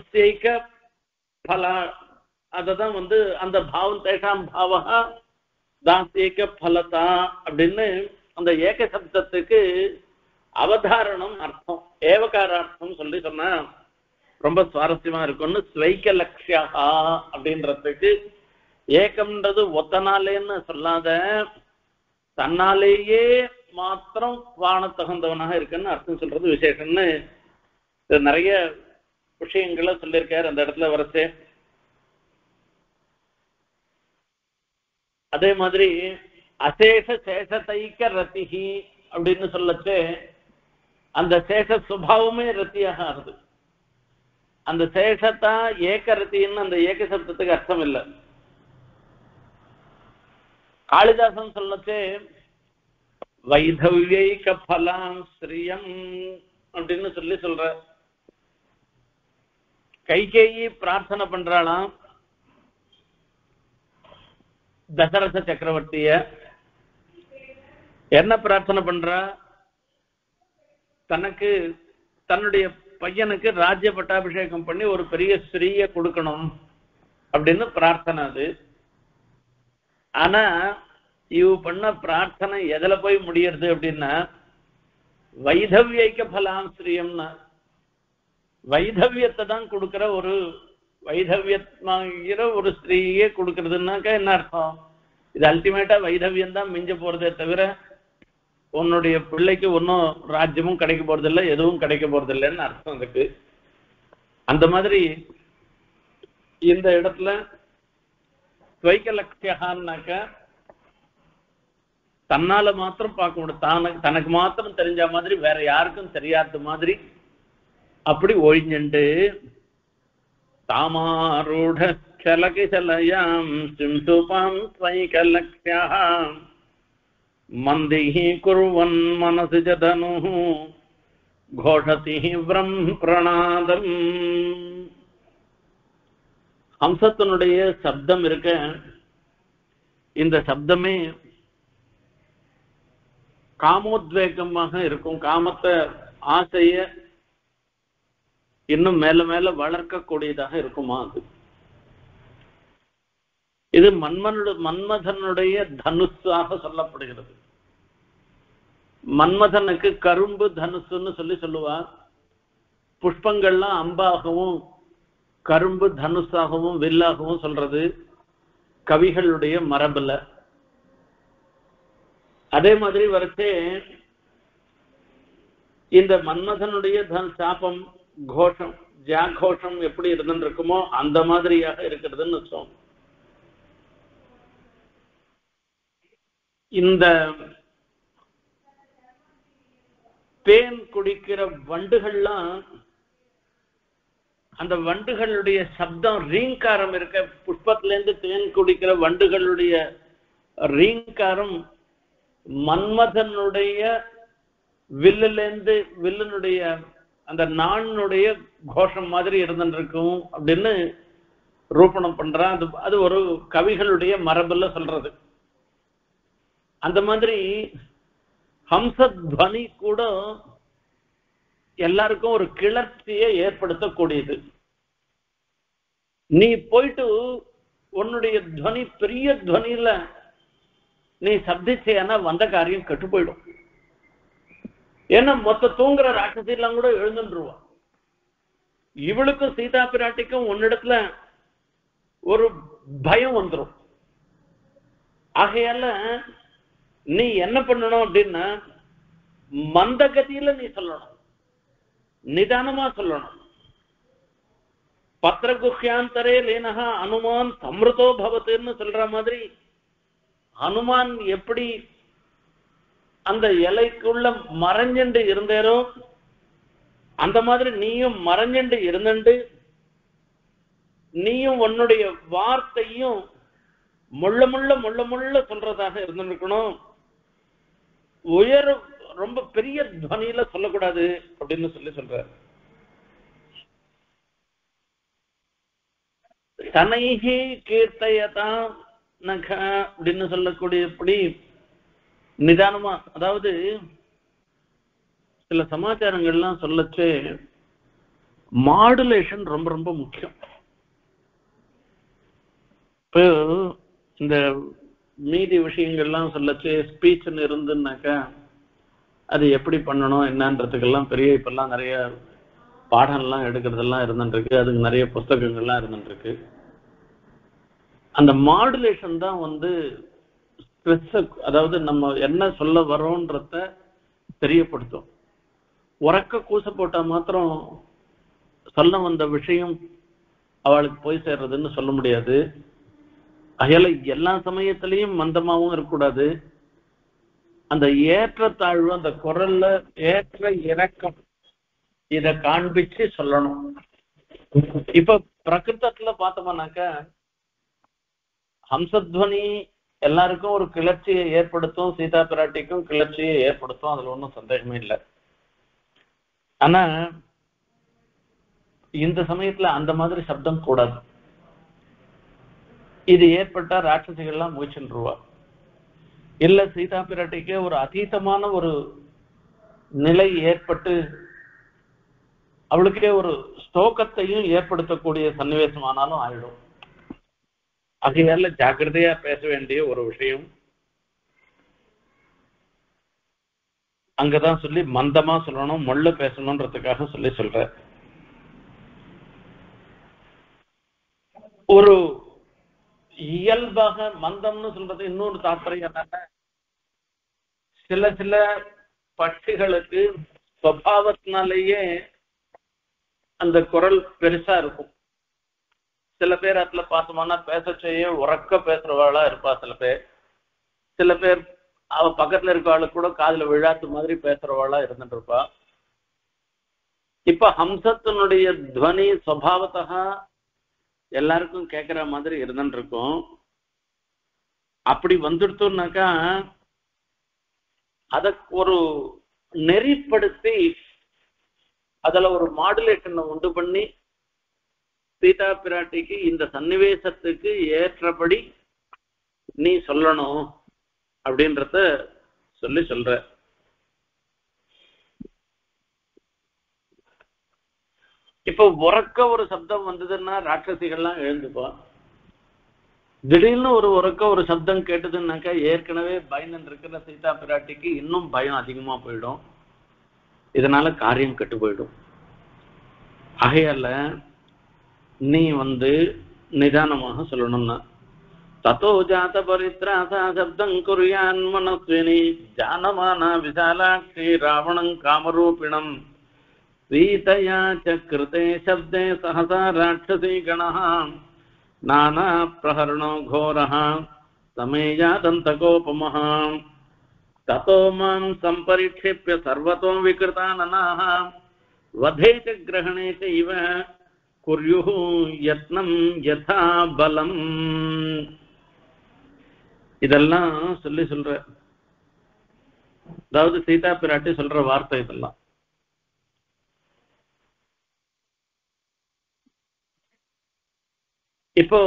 தாஸ்யைக பல. அததான் வந்து அந்த பாவம் தேஷாம் பாவகா தாசேக பலதா அப்படின்னு அந்த ஏக சப்தத்துக்கு அவதாரணம் அர்த்தம் ஏவகார அர்த்தம் சொல்லி சொன்னா ரொம்ப சுவாரஸ்யமா இருக்கும்னு ஸ்வைக்க லட்சியா அப்படின்றதுக்கு ஏகம்ன்றது ஒத்தனாலேன்னு சொல்லாத தன்னாலேயே மாத்திரம் வாழ தகுந்தவனாக இருக்குன்னு அர்த்தம் சொல்றது விசேஷம்னு நிறைய விஷயங்களை சொல்லியிருக்காரு அந்த இடத்துல வரச்சே. அதே மாதிரி அசேஷ சேஷத்தைக்க ரத்திஹி அப்படின்னு சொல்லச்சு அந்த சேஷ சுபாவமே ரத்தியாக ஆகுது. அந்த சேஷத்தா ஏக ரத்தின்னு அந்த ஏக சப்தத்துக்கு அர்த்தம் இல்லை. காளிதாசன் சொல்லச்சு வைதவ்யைக பலாம் ஸ்ரீயம் அப்படின்னு சொல்லி சொல்ற. கைகேயி பிரார்த்தனை பண்றாளாம் தசரத சக்கரவர்த்திய. என்ன பிரார்த்தனை பண்றா? தனக்கு தன்னுடைய பையனுக்கு ராஜ்ய பட்டாபிஷேகம் பண்ணி ஒரு பெரிய ஸ்ரீய கொடுக்கணும் அப்படின்னு பிரார்த்தனை அது. ஆனா இவ பண்ண பிரார்த்தனை எதுல போய் முடியறது அப்படின்னா வைதவ்யைக்க பலாம் ஸ்ரீயம்னா வைதவியத்தை தான் கொடுக்கிற ஒரு வைதவியமாகிற ஒரு ஸ்திரீயே கொடுக்கறதுனாக்கா என்ன அர்த்தம்? இது அல்டிமேட்டா வைதவியம் தான் மிஞ்ச போறதே தவிர உன்னுடைய பிள்ளைக்கு ஒன்னும் ராஜ்யமும் கிடைக்க போறது இல்லை, எதுவும் கிடைக்க போறது இல்லைன்னு அர்த்தம் அதுக்கு. அந்த மாதிரி இந்த இடத்துல ஸ்வைக்க லட்சியான்னாக்க தன்னால மாத்திரம் பார்க்க முடியும், தானக்கு தனக்கு மாத்திரம் தெரிஞ்ச மாதிரி வேற யாருக்கும் தெரியாத மாதிரி அப்படி ஒழிஞ்சுண்டு தாமாரூட சலகிசலயாம் சிம்சுபாம் ஸ்வைக லக்ஷ்யாம் மந்திஹி குர்வன் மனசி ஜதனு கோஷதி வ்ரம் பிரணாதம். ஹம்சத்தினுடைய சப்தம் இருக்க இந்த சப்தமே காமோத்வேகமாக இருக்கும். காமத்தை ஆசைய இன்னும் மேல மேல வளர்க்கக்கூடியதாக இருக்குமா அது. இது மன்மனு மன்மதனுடைய தனுஷாக சொல்லப்படுகிறது. மன்மதனுக்கு கரும்பு தனுசுன்னு சொல்லி சொல்லுவா. புஷ்பங்கள்லாம் அம்பாகவும் கரும்பு தனுஷாகவும் வில்லாகவும் சொல்றது கவிகளுடைய மரபுல. அதே மாதிரி வரைச்சே இந்த மன்மதனுடைய தன் சாபம் கோஷம் ஜாகோஷம் எப்படி இருந்துன்னு இருக்குமோ அந்த மாதிரியாக இருக்கிறதுன்னு சொல். இந்த தேன் குடிக்கிற வண்டுகள்லாம் அந்த வண்டுகளுடைய சப்தம் ரீங்காரம் இருக்க, புஷ்பத்திலேருந்து தேன் குடிக்கிற வண்டுகளுடைய ரீங்காரம் மன்மதனுடைய வில்லுலேருந்து வில்லுனுடைய அந்த நானுடைய கோஷம் மாதிரி இருந்துருக்கும் அப்படின்னு ரூபணம் பண்றான். அது அது ஒரு கவிகளுடைய மரபுல சொல்றது. அந்த மாதிரி ஹம்சத்வனி கூட எல்லாருக்கும் ஒரு கிளர்ச்சியை ஏற்படுத்தக்கூடியது. நீ போயிட்டு உன்னுடைய துவனி பெரிய துவனியில நீ சப்திச்சேன்னா வந்த காரியம் கெட்டு போயிடும். ஏன்னா மொத்த தூங்குற ராட்சசி எல்லாம் கூட எழுந்துருவா. இவளுக்கும் சீதா பிராட்டிக்கும் உன்னிடத்துல ஒரு பயம் வந்துடும். ஆகையால நீ என்ன பண்ணணும் அப்படின்னா மந்த கதியில நீ சொல்லணும், நிதானமா சொல்லணும். பத்திர குஹ்யாந்தரே லேனஹா அனுமான் சம்ருதோ பவத்துன்னு சொல்ற மாதிரி ஹனுமான் எப்படி அந்த இலைக்குள்ள மறைஞ்சண்டு இருந்தேரோ அந்த மாதிரி நீயும் மறைஞ்சண்டு இருந்துண்டு நீயும் உன்னுடைய வார்த்தையும் முள்ள முள்ள முள்ள முள்ள சொல்றதாக இருந்திருக்கணும். உயர் ரொம்ப பெரிய துவனியில சொல்லக்கூடாது அப்படின்னு சொல்லி சொல்ற. தனைஹி கீர்த்தயதா நக அப்படின்னு சொல்லக்கூடியபடி நிதானமா, அதாவது சில சமாச்சாரங்கள்லாம் சொல்லச்சு மாடுலேஷன் ரொம்ப ரொம்ப முக்கியம். இப்போ இந்த மீதி விஷயங்கள்லாம் சொல்லச்சு ஸ்பீச்னு இருந்துன்னாக்கா அது எப்படி பண்ணணும் என்னன்றதுக்கெல்லாம் பெரிய இப்பெல்லாம் நிறைய பாடம்லாம் எடுக்கிறதெல்லாம் இருந்துருக்கு. அதுக்கு நிறைய புத்தகங்கள்லாம் இருந்துருக்கு. அந்த மாடுலேஷன் தான் வந்து ஸ்ட்ரெஸ், அதாவது நம்ம என்ன சொல்ல வரோன்றத தெரியப்படுத்தும். உறக்க கூச போட்டா மாத்திரம் சொல்ல வந்த விஷயம் அவளுக்கு போய் சேர்றதுன்னு சொல்ல முடியாது. அயல எல்லா சமயத்திலையும் மந்தமாவும் இருக்கக்கூடாது. அந்த ஏற்றத்தாழ்வு, அந்த குரல்ல ஏற்ற இறக்கம் இத காண்பிச்சு சொல்லணும். இப்ப பிரகிருத்தத்துல பார்த்தோம்னாக்க ஹம்சத்வனி எல்லாருக்கும் ஒரு கிளர்ச்சியை ஏற்படுத்தும், சீதா பிராட்டிக்கும் கிளர்ச்சியை ஏற்படுத்தும், அதுல ஒன்றும் சந்தேகமே இல்லை. ஆனா இந்த சமயத்துல அந்த மாதிரி சப்தம் கூடாது. இது ஏற்பட்டா ராட்சசிகள்லாம் மூச்சுருவா. இல்ல சீதா பிராட்டிக்கு ஒரு அதீதமான ஒரு நிலை ஏற்பட்டு அவளுக்கே ஒரு ஸ்தோகத்தையும் ஏற்படுத்தக்கூடிய சன்னிவேசமானாலும் ஆயிடும். அதனால ஜாக்கிரதையா பேச வேண்டிய ஒரு விஷயம் அங்கதான் சொல்லி மந்தமா சொல்லணும், மொள்ள பேசணும்ன்றதுக்காக சொல்லி சொல்ற. ஒரு இயல்பாக மந்தம்னு சொல்றது இன்னொரு தாற்பயம் என்னன்னா, சில சில பட்சிகளுக்கு சுபாவத்தினாலேயே அந்த குரல் பெருசா இருக்கும். சில பேர் அதுல பார்த்தோம்னா பேச செய்ய உறக்க பேசுறவாளா இருப்பா. சில பேர் சில பேர் அவ பக்கத்துல இருக்கவாளுக்கு கூட காதுல விழாத்து மாதிரி பேசுறவாளா இருந்துட்டு இருப்பா. இப்ப ஹம்சத்தினுடைய துவனி சுபாவத்தா எல்லாருக்கும் கேட்கிற மாதிரி இருந்துட்டு இருக்கும். அப்படி வந்துடுத்தோம்னாக்கா அத ஒரு நெறிப்படுத்தி அதுல ஒரு மாடுலேஷனை உண்டு பண்ணி சீதா பிராட்டிக்கு இந்த சன்னிவேசத்துக்கு ஏற்றபடி நீ சொல்லணும் அப்படின்றத சொல்லி சொல்ற. இப்ப உறக்க ஒரு சப்தம் வந்ததுன்னா ராட்சசிகள்லாம் எழுந்துப்பா. திடீர்னு ஒரு உறக்க ஒரு சப்தம் கேட்டதுன்னாக்கா ஏற்கனவே பயந்து இருக்கிற சீதா பிராட்டிக்கு இன்னும் பயம் அதிகமா போயிடும். இதனால காரியம் கெட்டு போயிடும். ஆகையால நீ வந்து நிதானமாக சொல்லணும்னா ததோ ஜாத பரித்ராசா சப்தம் குர்யான் மனஸ்வினி ஜானமானா விசாலாட்சி ராவணம் காமரூபிணம் சீதையா சக்ருதே சப்தே சஹசா ராட்சசி கணஹ நானா பிரஹரணோ கோரஹ சமேயாதந்தகோபமஹ ததோ மாம் சம்பரிக்ஷிப்ய சர்வதோ விக்ருதானனாஹ வதே ச கிரஹணே சைவ குர்யுஹு யத்னம் யதா பலம். இதெல்லாம் சொல்லி சொல்ற. அதாவது சீதா பிராட்டி சொல்ற வார்த்தை இதெல்லாம். இப்போ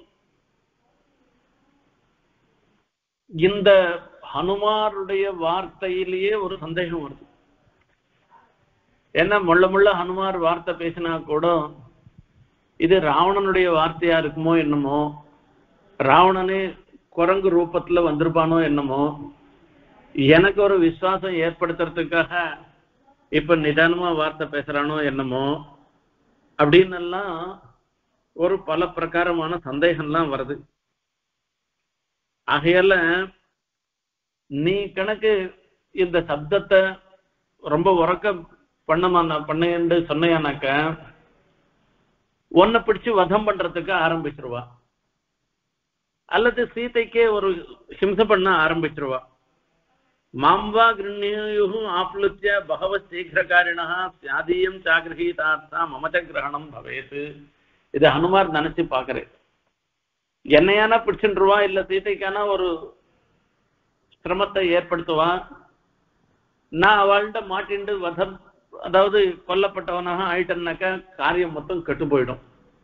இந்த ஹனுமாருடைய வார்த்தையிலேயே ஒரு சந்தேகம் வருது. ஏன்னா முள்ள முள்ள ஹனுமார் வார்த்தை பேசினா கூட இது ராவணனுடைய வார்த்தையா இருக்குமோ என்னமோ, ராவணனே குரங்கு ரூபத்துல வந்திருப்பானோ என்னமோ, எனக்கு ஒரு விசுவாசம் ஏற்படுத்துறதுக்காக இப்ப நிதானமா வார்த்தை பேசுறானோ என்னமோ அப்படின்னு எல்லாம் ஒரு பல பிரகாரமான சந்தேகம்லாம் வருது. ஆகையால நீ கணக்கு இந்த சப்தத்தை ரொம்ப உறக்க பண்ண பண்ணு சொன்னையானாக்க ஒன்ன பிடிச்சு வதம் பண்றதுக்கு ஆரம்பிச்சிருவா, அல்லது சீதைக்கே ஒரு ஹிம்சை பண்ண ஆரம்பிச்சிருவா. மாம்பா கிருண்யும் ஆப்லுத்திய பகவ சீக்கிரகாரிணா சியாதீயம் சாகிரகீதார்த்தா மமச்ச கிரகணம் பவேது. இது ஹனுமார் நினைச்சு பாக்குறேன். என்னையானா பிடிச்சுருவா, இல்ல சீதைக்கான ஒரு சிரமத்தை ஏற்படுத்துவா. நான் அவள்கிட்ட மாட்டிண்டு வதம், அதாவது கொல்லப்பட்டவனாக ஆயிட்டேன்னாக்கா காரியம் மொத்தம் கெட்டு போயிடும்.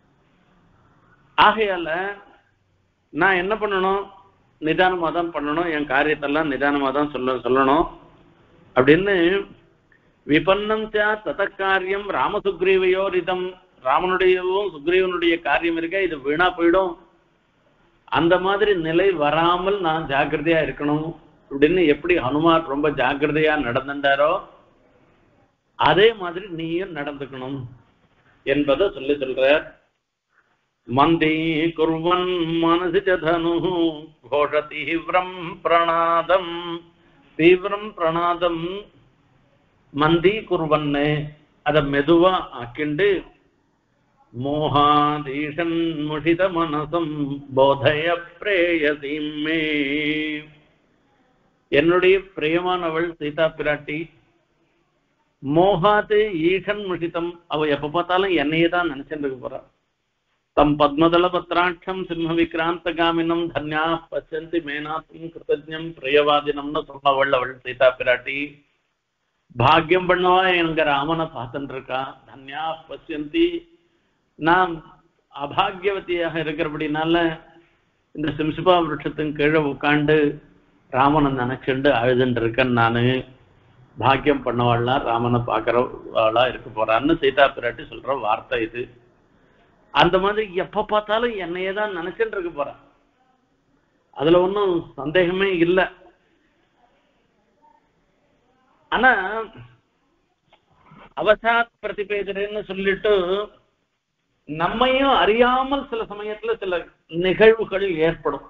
ஆகையால நான் என்ன பண்ணணும், நிதானமா தான் பண்ணணும், என் காரியத்தெல்லாம் நிதானமா தான் சொல்ல சொல்லணும் அப்படின்னு விபன்னம் சா தத காரியம் ராமசுக்ரீவையோரிதம். ராமனுடையவும் சுக்ரீவனுடைய காரியம் இருக்க, இது வீணா போயிடும். அந்த மாதிரி நிலை வராமல் நான் ஜாக்கிரதையா இருக்கணும் அப்படின்னு எப்படி ஹனுமார் ரொம்ப ஜாக்கிரதையா நடந்துட்டாரோ அதே மாதிரி நீயும் நடந்துக்கணும் என்பதை சொல்லி சொல்ற. மந்தி குர்வன் மனசி தனு கோஷ தீவிரம் பிரணாதம் தீவிரம் பிரணாதம் மந்தி குர்வன்னு அத மெதுவா ஆக்கிண்டு மோகாதீஷன் முஷித மனசம் போதய பிரேயசிம்மே. என்னுடைய பிரியமானவள் சீதா பிராட்டி மோகாது ஈஷன் முஷிதம், அவ எப்ப பார்த்தாலும் என்னையே தான் நினைச்சுட்டு இருக்க போறா. தம் பத்மதள பத்ராட்சம் சிம்ம விக்ராந்த காமினம் தன்யா பச்சந்தி மேனாத்தும் கிருத்தஜம் பிரியவாதினம்னு சொன்னவள் அவள் சீதா பிராட்டி. பாக்கியம் பண்ணவா எங்க ராமனை பார்த்துட்டு இருக்கா. தன்யா பச்சந்தி, நான் அபாகியவதியாக இருக்கிறபடினால இந்த சிம்சிபா விருட்சத்தின் கீழே உட்காந்து ராமனை நினைச்சுண்டு அழுதுட்டு இருக்கேன். நானு பாக்கியம் பண்ணவாள்லாம் ராமனை பார்க்கறவாளா இருக்க போறான்னு சீதா பிராட்டி சொல்ற வார்த்தை இது. அந்த மாதிரி எப்ப பார்த்தாலும் என்னையே தான் நினைச்சுட்டு இருக்க போறான், அதுல ஒன்றும் சந்தேகமே இல்லை. ஆனா அவசாத் பிரதிபேதன்னு சொல்லிட்டு நம்மையும் அறியாமல் சில சமயத்துல சில நிகழ்வுகள் ஏற்படும்.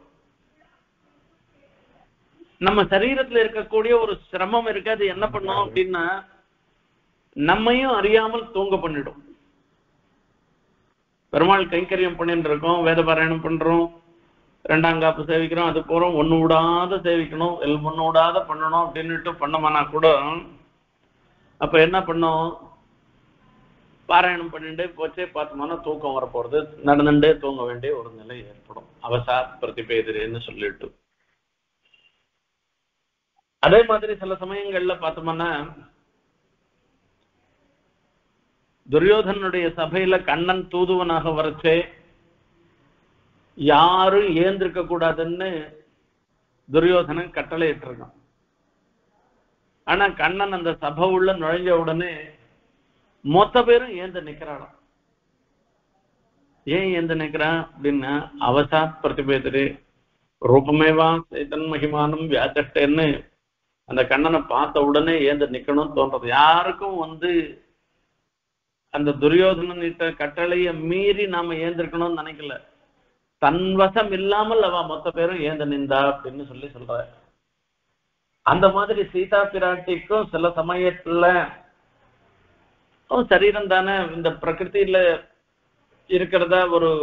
நம்ம சரீரத்துல இருக்கக்கூடிய ஒரு சிரமம் இருக்கு, அது என்ன பண்ணும் அப்படின்னா நம்மையும் அறியாமல் தூங்க பண்ணிடும். பெருமாள் கைங்கரியம் பண்ணிட்டு இருக்கோம், வேத பாராயணம் பண்றோம், ரெண்டாம் காப்பு சேவிக்கிறோம், அது போறோம், ஒண்ணு விடாத சேவிக்கணும், ஒண்ணு விடாத பண்ணணும் அப்படின்னுட்டு பண்ணோம்னா கூட அப்ப என்ன பண்ணோம், பாராயணம் பண்ணிட்டு போச்சே பார்த்தோம்னா தூக்கம் வர போறது, நடந்துட்டே தூங்க வேண்டிய ஒரு நிலை ஏற்படும். அவசாத் பிரதிபேதிரேன்னு சொல்லிட்டு அதே மாதிரி சில சமயங்கள்ல பார்த்தோம்னா துரியோதனுடைய சபையில கண்ணன் தூதுவனாக வரச்சே யாரும் ஏந்திருக்க கூடாதுன்னு துரியோதனன் கட்டளை இட்டிருக்கான். ஆனா கண்ணன் அந்த சபை உள்ள நுழைஞ்ச உடனே மொத்த பேரும் ஏந்து நிக்கிறாளாம். ஏன் ஏந்து நிக்கிறான் அப்படின்னா அவசாத் பிரதிபேதரே ரூபமேவா சேதன் மகிமானம் வியாச்சட்டேன்னு அந்த கண்ணனை பார்த்த உடனே ஏந்து நிக்கணும்னு தோன்றது. யாருக்கும் வந்து அந்த துரியோதனிட்ட கட்டளைய மீறி நாம ஏந்திருக்கணும்னு நினைக்கல, தன்வசம் இல்லாமல் அவ மொத்த பேரும் ஏந்த நின்றா அப்படின்னு சொல்லி சொல்ற. அந்த மாதிரி சீதா பிராட்டிக்கும் சில சமயத்துல சரீரம் தானே இந்த பிரகிருதியில இருக்கிறதா ஒரு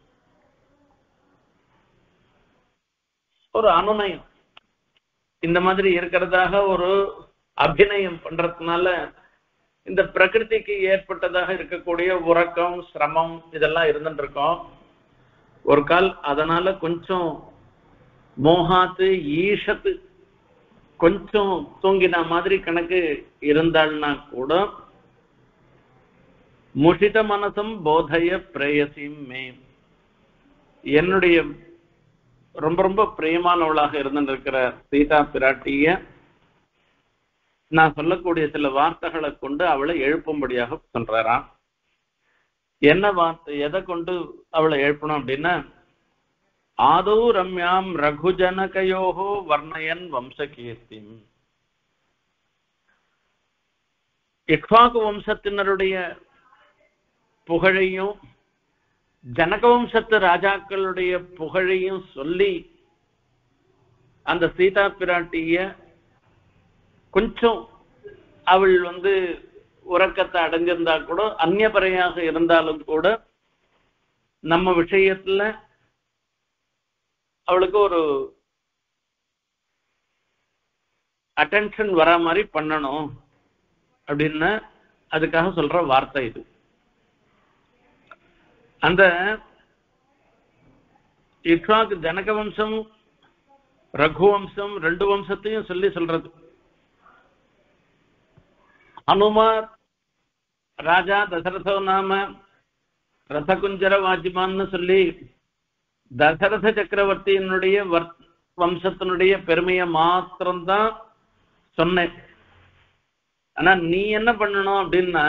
ஒரு அனுநயம், இந்த மாதிரி இருக்கிறதாக ஒரு அபிநயம் பண்றதுனால இந்த பிரகிருதிக்கு ஏற்பட்டதாக இருக்கக்கூடிய உறக்கம் சிரமம் இதெல்லாம் இருந்துட்டு இருக்கோம். ஒரு கால் அதனால கொஞ்சம் மோகாத்து ஈஷத்து கொஞ்சம் தூங்கின மாதிரி கணக்கு இருந்தாள்னா கூட முஷித மனசம் போதய பிரேயசிம் மே, என்னுடைய ரொம்ப ரொம்ப பிரியமானவளாக இருந்திருக்கிற சீதா பிராட்டிய நான் சொல்லக்கூடிய சில வார்த்தைகளை கொண்டு அவளை எழுப்பும்படியாக சொல்றாராம். என்ன வார்த்தை, எதை கொண்டு அவளை எழுப்பணும் அப்படின்னா ஆதோ ரம்யாம் ரகுஜனகயோகோ வர்ணயன் வம்சகீர்த்தி, இக்ஷ்வாகு வம்சத்தினருடைய புகழையும் ஜனக வம்சத்து ராஜாக்களுடைய புகழையும் சொல்லி அந்த சீதா பிராட்டிய கொஞ்சம் அவள் வந்து உறக்கத்தை அடைஞ்சிருந்தா கூட அந்நியபறையாக இருந்தாலும் கூட நம்ம விஷயத்துல அவளுக்கு ஒரு அட்டென்ஷன் வர மாதிரி பண்ணணும் அப்படின்னு அதுக்காக சொல்ற வார்த்தை இது. அந்த இக்ஷ்வாகு ஜனக வம்சம் ரகு வம்சம் ரெண்டு வம்சத்தையும் சொல்லி சொல்றது. ஹனுமார் ராஜா தசரதோ நாம ரசகுஞ்சர வாஜிமான்னு சொல்லி தசரத சக்கரவர்த்தியினுடைய வம்சத்தினுடைய பெருமையை மாத்திரம்தான் சொன்னேன். ஆனா நீ என்ன பண்ணணும் அப்படின்னா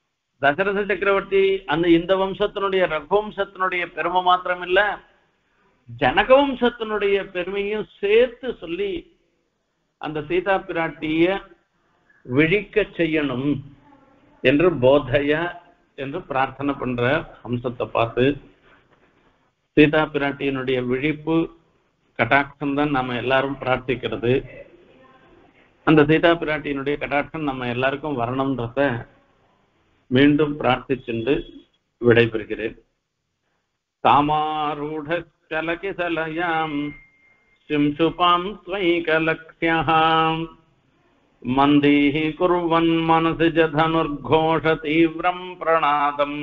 தசரத சக்கரவர்த்தி அந்த இந்த வம்சத்தினுடைய ரகுவம்சத்தினுடைய பெருமை மாத்திரம் இல்ல, ஜனகவம்சத்தினுடைய பெருமையும் சேர்த்து சொல்லி அந்த சீதா பிராட்டிய விழிக்க செய்யணும் என்று போதைய என்று பிரார்த்தனை பண்ற ஹம்சத்தை பார்த்து சீதா பிராட்டியினுடைய விழிப்பு கட்டாட்சம் தான் நாம எல்லாரும் பிரார்த்திக்கிறது. அந்த சீதா பிராட்டியினுடைய கட்டாட்சம் நம்ம எல்லாருக்கும் வரணும்ன்றத மீண்டும் பிரார்த்திச்சுண்டு விடைபெறுகிறேன். காமாரூட கலகிசலயாம் சிம்சுபாம் ஸ்வைகலக்ஷ்யாம் மந்தீஹி குர்வன் மனசிஜ தனுர்கோஷ தீவிரம் பிரணாதம்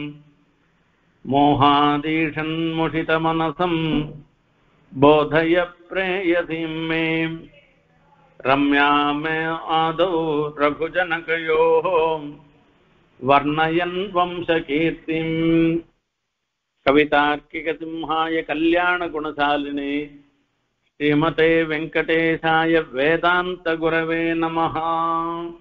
மோகாதீஷன் முஷித மனசம் போதய பிரேயசிம் மே ரம்யா மே ஆதௌ ரகுஜனகயோः வர்ணயன் வம்சகீர்த்திம். கவிதார்க்கிக சிம்ஹாய கல்யாண குணசாலினே ஸ்ரீமதே வெங்கடேசாய வேதாந்த குரவே நமஹ.